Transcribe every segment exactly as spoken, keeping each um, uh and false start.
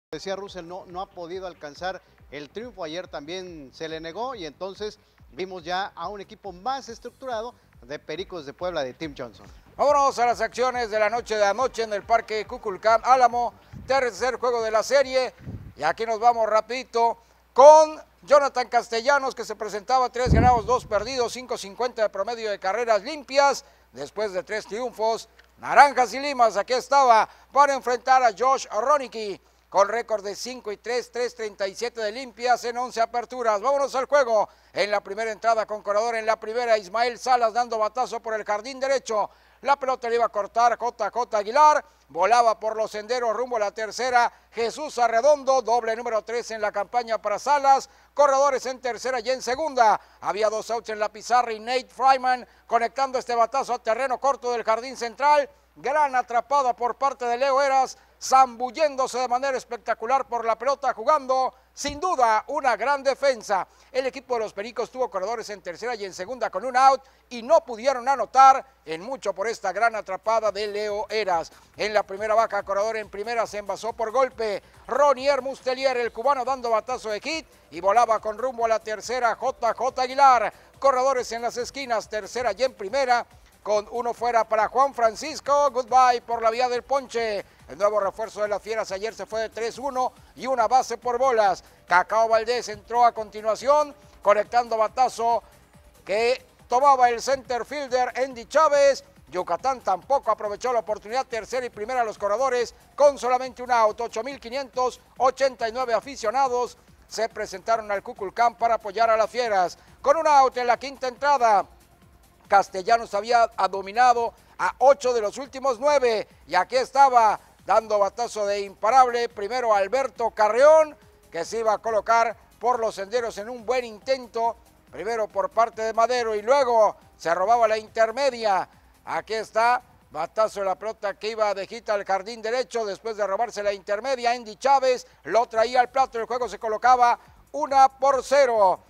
Decía Russell, no, no ha podido alcanzar el triunfo, ayer también se le negó y entonces vimos ya a un equipo más estructurado de Pericos de Puebla de Tim Johnson. Vámonos a las acciones de la noche de anoche en el Parque Kukulcán Álamo, tercer juego de la serie, y aquí nos vamos rapidito con Jonathan Castellanos, que se presentaba tres ganados, dos perdidos, cinco cincuenta de promedio de carreras limpias, después de tres triunfos. Naranjas y Limas, aquí estaba para enfrentar a Josh Roenicke, con récord de cinco y tres, tres treinta y siete de limpias en once aperturas. Vámonos al juego. En la primera entrada con corredor en la primera, Ismael Salas dando batazo por el jardín derecho. La pelota le iba a cortar J J Aguilar, volaba por los senderos rumbo a la tercera, Jesús Arredondo, doble número tres en la campaña para Salas, corredores en tercera y en segunda. Había dos outs en la pizarra y Nate Fryman conectando este batazo a terreno corto del jardín central. Gran atrapada por parte de Leo Eras, zambulléndose de manera espectacular por la pelota, jugando sin duda una gran defensa. El equipo de los Pericos tuvo corredores en tercera y en segunda con un out y no pudieron anotar en mucho por esta gran atrapada de Leo Eras. En la primera baja, corredor en primera, se envasó por golpe Ronier Mustelier, el cubano, dando batazo de hit y volaba con rumbo a la tercera J J Aguilar. Corredores en las esquinas, tercera y en primera, con uno fuera para Juan Francisco. Goodbye por la vía del ponche. El nuevo refuerzo de las Fieras ayer se fue de tres uno y una base por bolas. Cacao Valdés entró a continuación, conectando batazo que tomaba el center fielder Andy Chávez. Yucatán tampoco aprovechó la oportunidad, tercera y primera los corredores con solamente un out. ocho mil quinientos ochenta y nueve aficionados se presentaron al Kukulcán para apoyar a las Fieras. Con un out en la quinta entrada, Castellanos había dominado a ocho de los últimos nueve y aquí estaba dando batazo de imparable, primero Alberto Carreón, que se iba a colocar por los senderos en un buen intento, primero por parte de Madero y luego se robaba la intermedia. Aquí está, batazo de la pelota que iba de hit al jardín derecho, después de robarse la intermedia, Andy Chávez lo traía al plato, el juego se colocaba una por cero.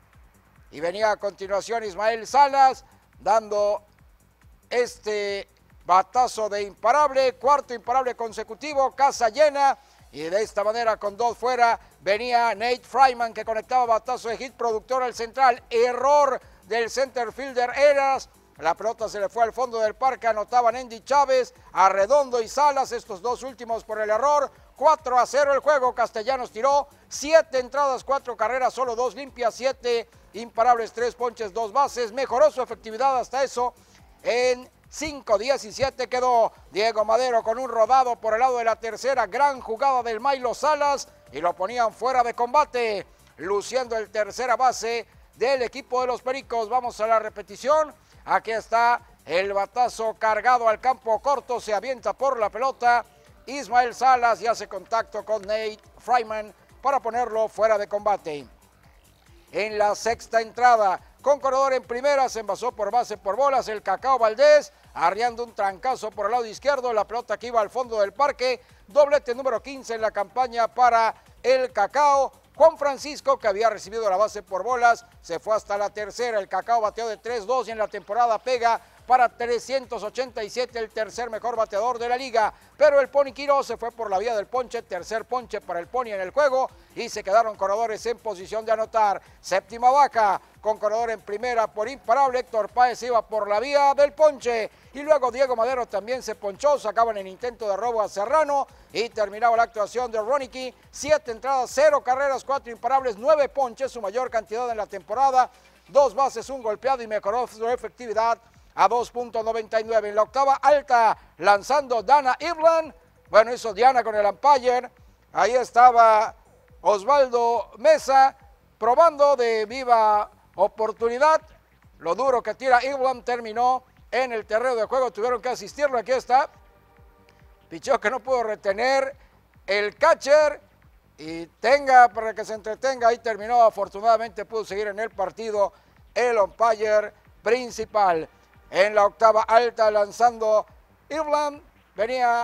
Y venía a continuación Ismael Salas, dando este batazo de imparable, cuarto imparable consecutivo, casa llena, y de esta manera con dos fuera venía Nate Fryman, que conectaba batazo de hit, productor al central, error del center fielder Eras, la pelota se le fue al fondo del parque, anotaban Andy Chávez, Arredondo y Salas, estos dos últimos por el error. Cuatro a cero el juego. Castellanos tiró siete entradas, cuatro carreras, solo dos limpias, siete imparables, tres ponches, dos bases, mejoró su efectividad hasta eso en cinco diecisiete quedó. Diego Madero con un rodado por el lado de la tercera, gran jugada del Milo Salas y lo ponían fuera de combate, luciendo el tercera base del equipo de los Pericos. Vamos a la repetición, aquí está el batazo cargado al campo corto, se avienta por la pelota Ismael Salas y hace contacto con Nate Fryman para ponerlo fuera de combate. En la sexta entrada, con corredor en primera, se envasó por base por bolas el Cacao Valdés, arriando un trancazo por el lado izquierdo, la pelota que iba al fondo del parque, doblete número quince en la campaña para el Cacao. Juan Francisco, que había recibido la base por bolas, se fue hasta la tercera, el Cacao bateó de tres dos y en la temporada pega para trescientos ochenta y siete, el tercer mejor bateador de la liga, pero el Pony Quiroz se fue por la vía del ponche, tercer ponche para el Pony en el juego y se quedaron corredores en posición de anotar. Séptima baja, con corredor en primera por imparable, Héctor Páez iba por la vía del ponche y luego Diego Madero también se ponchó, sacaban en intento de robo a Serrano y terminaba la actuación de Roenicke. Siete entradas, cero carreras, cuatro imparables, nueve ponches, su mayor cantidad en la temporada, dos bases, un golpeado y mejoró su efectividad a dos punto noventa y nueve. En la octava alta, lanzando Dana Irland, bueno, hizo Diana con el umpire, ahí estaba Osvaldo Mesa, probando de viva oportunidad, lo duro que tira Irland terminó en el terreno de juego, tuvieron que asistirlo, aquí está, picheo que no pudo retener el catcher, y tenga para que se entretenga, ahí terminó, afortunadamente pudo seguir en el partido el umpire principal. En la octava alta, lanzando Irland, venía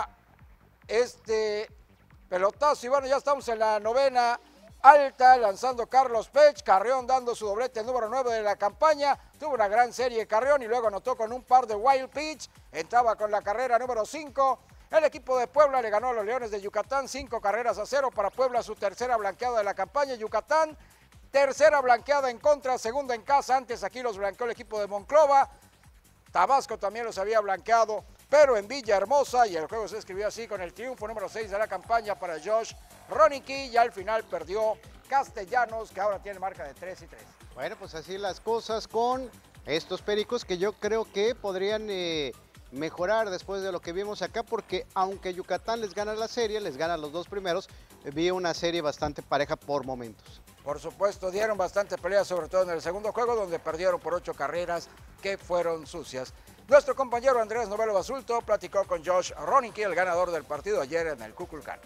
este pelotazo y bueno, ya estamos en la novena alta, lanzando Carlos Pech, Carreón dando su doblete número nueve de la campaña, tuvo una gran serie Carreón y luego anotó con un par de wild pitch, entraba con la carrera número cinco El equipo de Puebla le ganó a los Leones de Yucatán cinco carreras a cero. Para Puebla su tercera blanqueada de la campaña. Yucatán, tercera blanqueada en contra, segunda en casa. Antes aquí los blanqueó el equipo de Monclova. Tabasco también los había blanqueado, pero en Villahermosa, y el juego se escribió así con el triunfo número seis de la campaña para Josh Roenicke, y al final perdió Castellanos, que ahora tiene marca de tres y tres. Bueno, pues así las cosas con estos Pericos, que yo creo que podrían eh, mejorar después de lo que vimos acá, porque aunque Yucatán les gana la serie, les gana los dos primeros, eh, vi una serie bastante pareja por momentos. Por supuesto, dieron bastante pelea, sobre todo en el segundo juego, donde perdieron por ocho carreras que fueron sucias. Nuestro compañero Andrés Novelo Basulto platicó con Josh Roenicke, el ganador del partido ayer en el Kukulkan.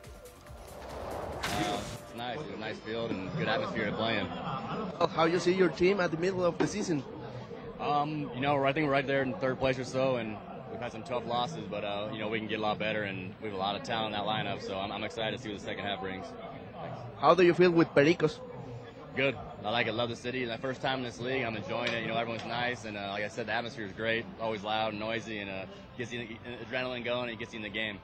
It's nice. It's a nice field and good atmosphere to play in. How you see your team at the middle of the season? Um, you know, I think we're right there in third place or so, and we've had some tough losses, but uh, you know, we can get a lot better, and we have a lot of talent in that lineup. So I'm, I'm excited to see what the second half brings. Thanks. How do you feel with Pericos? Good. I like it. Love the city. My first time in this league. I'm enjoying it. You know, everyone's nice, and uh, like I said, the atmosphere is great. Always loud and noisy, and uh, gets you the adrenaline going, and it gets you in the game.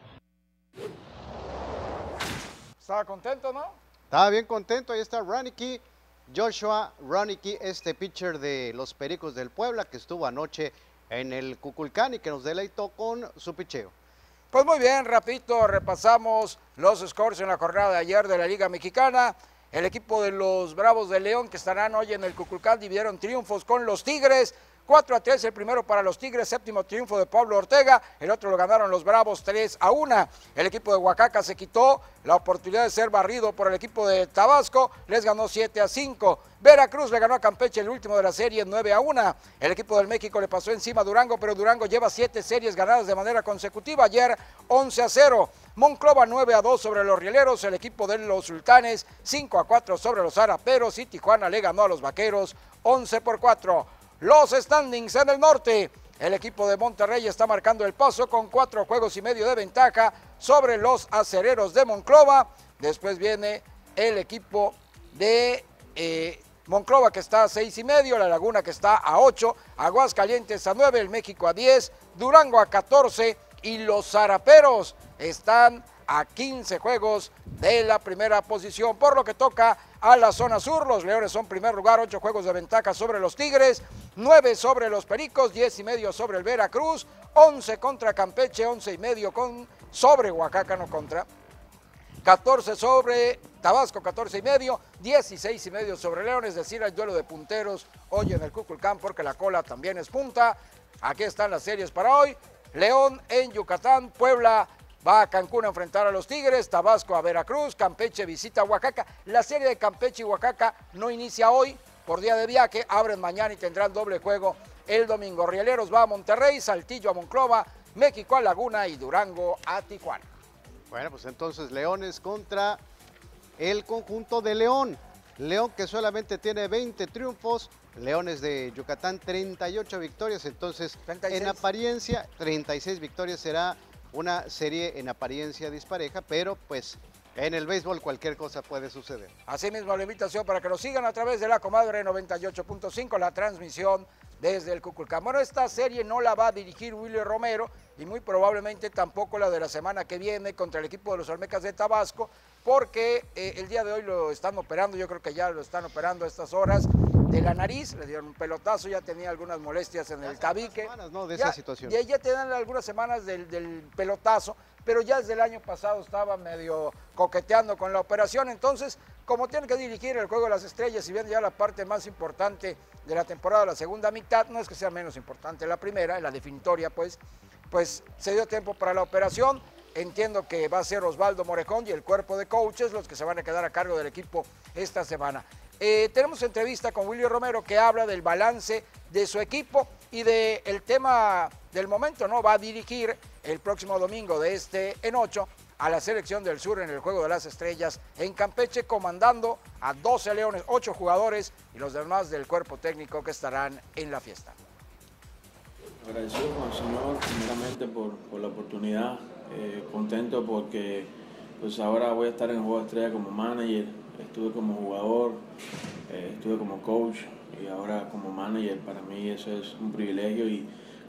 ¿Estaba contento, no? Estaba bien contento, ahí está Roenicke, Joshua Roenicke, este pitcher de los Pericos del Puebla, que estuvo anoche en el Kukulkan y que nos deleitó con su picheo. Pues muy bien, rapidito repasamos los scores en la jornada de ayer de la Liga Mexicana. El equipo de los Bravos de León, que estarán hoy en el Kukulkan, dividieron triunfos con los Tigres. cuatro a tres el primero para los Tigres, séptimo triunfo de Pablo Ortega, el otro lo ganaron los Bravos tres a uno. El equipo de Oaxaca se quitó la oportunidad de ser barrido por el equipo de Tabasco, les ganó siete a cinco. Veracruz le ganó a Campeche el último de la serie nueve a uno. El equipo del México le pasó encima a Durango, pero Durango lleva siete series ganadas de manera consecutiva, ayer once a cero. Monclova nueve a dos sobre los Rieleros, el equipo de los Sultanes cinco a cuatro sobre los Zaraperos y Tijuana le ganó a los Vaqueros once por cuatro. Los standings en el norte, el equipo de Monterrey está marcando el paso con cuatro juegos y medio de ventaja sobre los Acereros de Monclova. Después viene el equipo de eh, Monclova, que está a seis y medio, La Laguna, que está a ocho, Aguascalientes a nueve, el México a diez, Durango a catorce y los Zaraperos están a quince juegos de la primera posición. Por lo que toca a la zona sur, los Leones son primer lugar, ocho juegos de ventaja sobre los Tigres, nueve sobre los Pericos, diez y medio sobre el Veracruz, once contra Campeche, once y medio con, sobre Oaxaca, no contra, catorce sobre Tabasco, catorce y medio, dieciséis y medio sobre León, es decir, hay duelo de punteros hoy en el Kukulkan porque la cola también es punta. Aquí están las series para hoy: León en Yucatán, Puebla va a Cancún a enfrentar a los Tigres, Tabasco a Veracruz, Campeche visita a Oaxaca. La serie de Campeche y Oaxaca no inicia hoy por día de viaje, abren mañana y tendrán doble juego el domingo. Rieleros va a Monterrey, Saltillo a Monclova, México a Laguna y Durango a Tijuana. Bueno, pues entonces Leones contra el conjunto de León. León, que solamente tiene veinte triunfos, Leones de Yucatán treinta y ocho victorias, entonces treinta y seis. En apariencia treinta y seis victorias, será una serie en apariencia dispareja, pero pues en el béisbol cualquier cosa puede suceder. Asimismo, la invitación para que nos sigan a través de la Comadre noventa y ocho punto cinco, la transmisión desde el Kukulkan. Bueno, esta serie no la va a dirigir Willy Romero y muy probablemente tampoco la de la semana que viene contra el equipo de los Olmecas de Tabasco, porque eh, el día de hoy lo están operando, yo creo que ya lo están operando a estas horas, de la nariz, le dieron un pelotazo, ya tenía algunas molestias en el tabique. Semanas, ¿no? De ya, esa situación. Y ya tenían algunas semanas del, del pelotazo, pero ya desde el año pasado estaba medio coqueteando con la operación. Entonces, como tiene que dirigir el Juego de las Estrellas, y bien ya la parte más importante de la temporada, la segunda mitad, no es que sea menos importante la primera, la definitoria, pues, pues se dio tiempo para la operación. Entiendo que va a ser Osvaldo Morejón y el cuerpo de coaches los que se van a quedar a cargo del equipo esta semana. Eh, tenemos entrevista con Willy Romero, que habla del balance de su equipo y del tema del momento, ¿no? Va a dirigir el próximo domingo de este en ocho a la Selección del Sur en el Juego de las Estrellas en Campeche, comandando a doce Leones, ocho jugadores y los demás del cuerpo técnico que estarán en la fiesta. Agradecido con el Señor primeramente por, por la oportunidad, eh, contento porque pues ahora voy a estar en el Juego de Estrella como manager, estuve como jugador, eh, estuve como coach y ahora como manager. Para mí eso es un privilegio y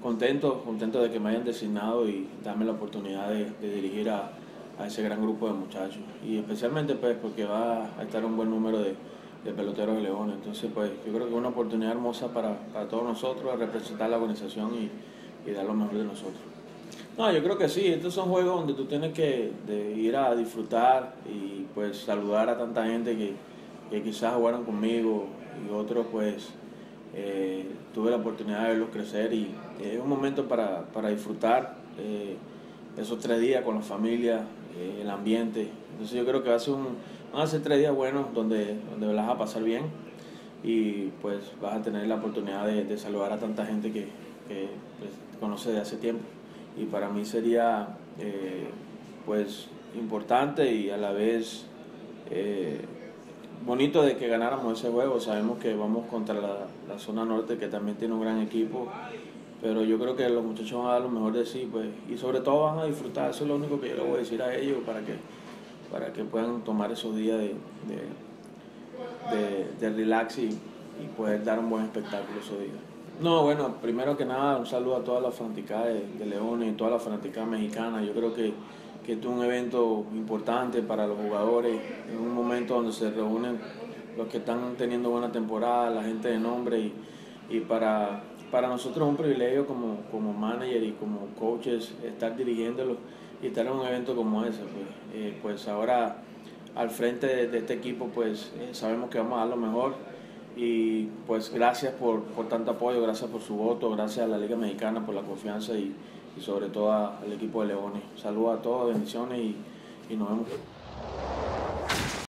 contento, contento de que me hayan designado y darme la oportunidad de, de dirigir a, a ese gran grupo de muchachos. Y especialmente pues porque va a estar un buen número de, de peloteros de Leones. Entonces pues yo creo que es una oportunidad hermosa para, para todos nosotros a representar la organización y, y dar lo mejor de nosotros. No, yo creo que sí, estos son juegos donde tú tienes que de ir a disfrutar y pues saludar a tanta gente que, que quizás jugaron conmigo y otros pues eh, tuve la oportunidad de verlos crecer y es un momento para, para disfrutar eh, esos tres días con la familia, eh, el ambiente. Entonces yo creo que va a ser un, van a ser tres días buenos donde, donde las vas a pasar bien y pues vas a tener la oportunidad de, de saludar a tanta gente que, que pues, te conoce de hace tiempo. Y para mí sería eh, pues importante y a la vez eh, bonito de que ganáramos ese juego. Sabemos que vamos contra la, la zona norte, que también tiene un gran equipo, pero yo creo que los muchachos van a dar lo mejor de sí, pues, y sobre todo van a disfrutar. Eso es lo único que yo le voy a decir a ellos para que, para que puedan tomar esos días de, de, de, de relax y, y poder dar un buen espectáculo esos días. No, bueno, primero que nada, un saludo a todas las fanaticadas de, de Leones y todas las fanaticadas mexicanas. Yo creo que, que esto es un evento importante para los jugadores, en un momento donde se reúnen los que están teniendo buena temporada, la gente de nombre, y, y para, para nosotros es un privilegio como, como manager y como coaches estar dirigiéndolos y estar en un evento como ese. Pues, eh, pues ahora al frente de, de este equipo pues eh, sabemos que vamos a dar lo mejor. Y pues gracias por, por tanto apoyo, gracias por su voto, gracias a la Liga Mexicana por la confianza y, y sobre todo al equipo de Leones. Saludos a todos, bendiciones y, y nos vemos.